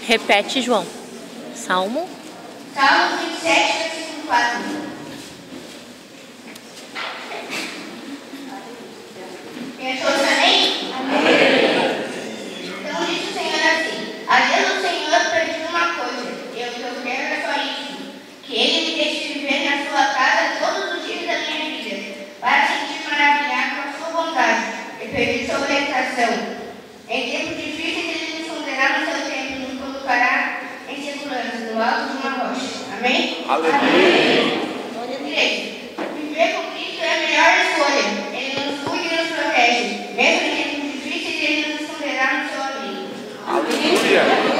Repete, João. Salmo 27, versículo 4. Pensou também? Amém. Então disse o Senhor assim: a Deus do Senhor pediu uma coisa, e o que eu quero é só isso, que Ele me deixe viver na sua casa todos os dias da minha vida, para sentir maravilhado com a sua bondade e pedir sua orientação. Em tempos difíceis Ele me esconderá no seu templo e nos colocará em segurança no alto de uma rocha. Amém? Aleluia. Igreja, viver com Cristo é a melhor escolha. Ele nos cuida e nos protege. Mesmo em tempos difíceis, Ele nos esconderá no seu abrigo. Aleluia.